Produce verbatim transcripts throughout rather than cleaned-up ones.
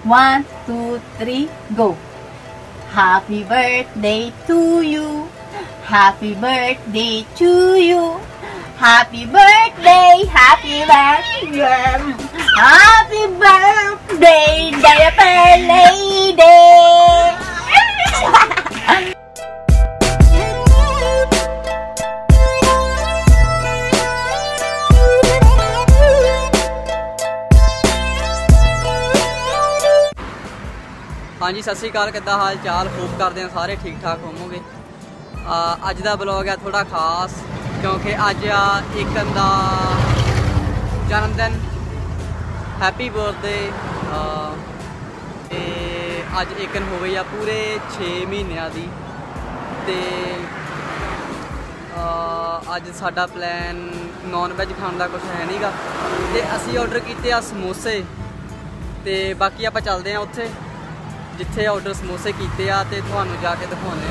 One, two, three, go. Happy birthday to you. Happy birthday to you. Happy birthday, happy birthday. Happy birthday, diaper lady. हाँ जी, सत श्री अकाल, किद्दां हाल चाल? Hope करते हैं सारे ठीक ठाक होवोगे। अज का ब्लॉग है थोड़ा खास क्योंकि अज आ एकन दा जन्मदिन। Happy birthday. अज एकन हो गई आ पूरे छे महीनों की। तो अज साडा प्लैन नॉन वैज खाने का कुछ है नहीं गा, तो असी ऑर्डर किए आ समोसे। तो बाकी आप चलते हैं उत्थे जिथे ऑर्डर समोसे किए आ, तो थानू जाके दिखाने।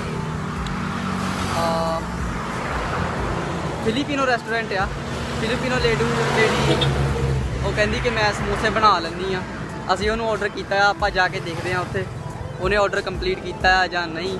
फिलिपिनो रेस्टोरेंट आ। फिलिपिनो लेडू लेडी वो कहती कि मैं समोसे बना लैनी हाँ। असी उन्होंने ऑर्डर किया, आप जाके देखते हैं उत्थे उन्हें ऑर्डर कंप्लीट किया या नहीं।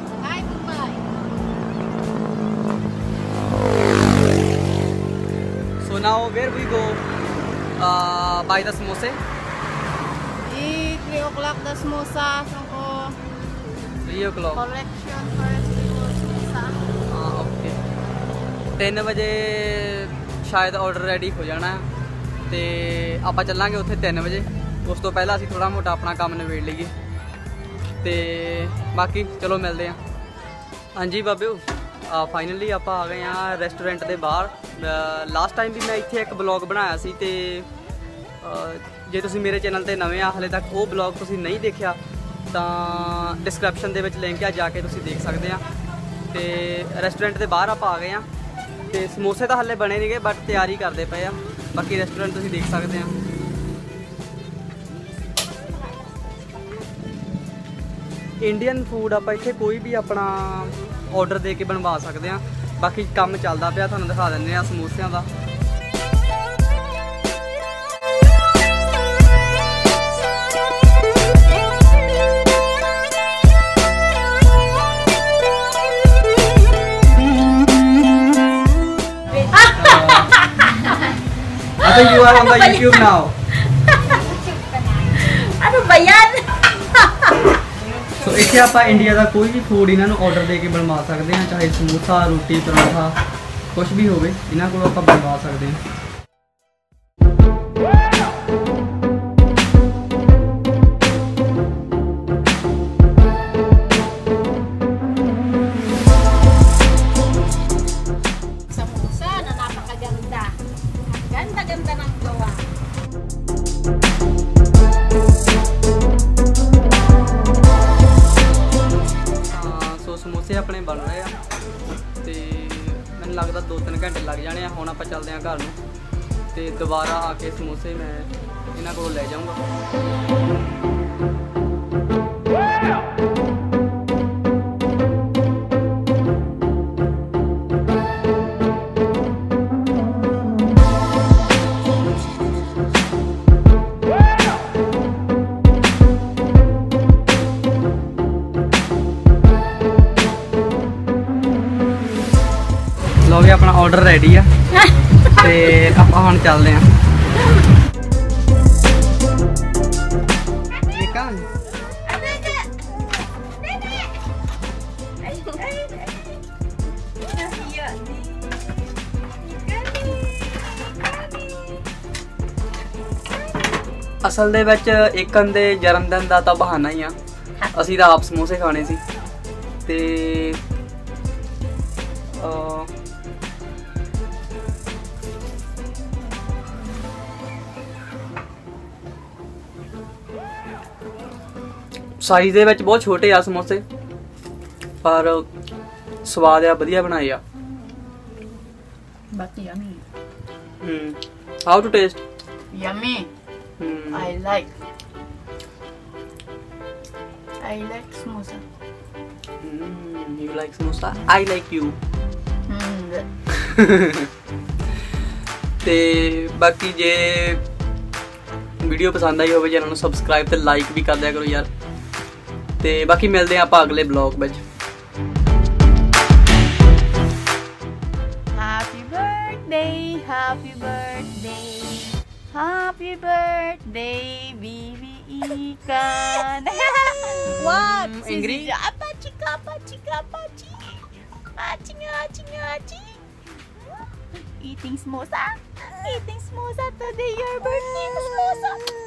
So now where we go by the समोसे। three o'clock the samosa. So three o'clock collection first before samosa. हाँ ओके। तीन बजे शायद ऑर्डर रेडी हो जाना है, तो आप चलांगे उत्थे तीन बजे। उस तो पहला असी थोड़ा मोटा अपना काम निबेड़ लीए, तो बाकी चलो मिलते हैं। हाँ जी बाबे, फाइनली आप आ गए हैं रेस्टोरेंट के बाहर। लास्ट टाइम भी मैं इत्थे एक ब्लॉग बनाया सी, तो जे तुसी मेरे चैनल ते नवे आ हले तक वो ब्लॉग तुसी नहीं देखा तो डिस्क्रिप्शन दे विच लिंक है, जाके तुसी देख सकते हैं। तो रेस्टोरेंट के बाहर आप आ गए हैं, तो समोसे तो हले बने नहीं गए बट तैयारी करते पे आ। बाकी रेस्टोरेंट तुसी देख सकते हैं। इंडियन फूड आप इत्थे कोई भी अपना ऑर्डर दे के बनवा सकते हैं। बाकी काम चलता पाया, तुहानूं दिखा दिंदे आ समोसियां दा। So you are on the YouTube now. अरे बयान। So इत्थे आप इंडिया का कोई भी फूड इन्हों ऑर्डर दे के बनवा सकते हैं, चाहे समोसा, रोटी, पराठा कुछ भी होवे, इन्हों को आप बनवा सकते हैं। समोसे अपने बन रहे हैं, तो मैंने लगता दो तीन घंटे लग जाने। हुण आप चलते हैं घर में, तो दोबारा आके समोसे मैं इन्हों को ले जाऊँगा। लो भी अपना ऑर्डर रेडी है, तो आप हम चलते हैं। असल दे विच एकन दे जन्मदिन का तो बहाना ही आ। असी तो आप समोसे खाने सी, ते साइज दे विच बहुत छोटे आ समोसे, पर स्वाद आ वधिया बनाए आ। बाकी yummy. Hmm how to taste? Yummy. Hmm. I like. I like samosa. Mm, you like samosa? I like you. Hmm. ते बाकी जे ਵੀਡੀਓ ਪਸੰਦ ਆਈ ਹੋਵੇ ਚੈਨਲ ਨੂੰ ਸਬਸਕ੍ਰਾਈਬ ਤੇ ਲਾਈਕ ਵੀ ਕਰ ਦਿਆ ਕਰੋ ਯਾਰ। ਤੇ ਬਾਕੀ ਮਿਲਦੇ ਹਾਂ ਆਪਾਂ ਅਗਲੇ ਬਲੌਗ ਵਿੱਚ। Happy birthday, happy birthday, happy birthday, baby Ikan. What? Mm, angry? Apa chika, apa chika, apa chika, aching, aching, aching. Eating samosa, eating samosa today. Your birthday, samosa.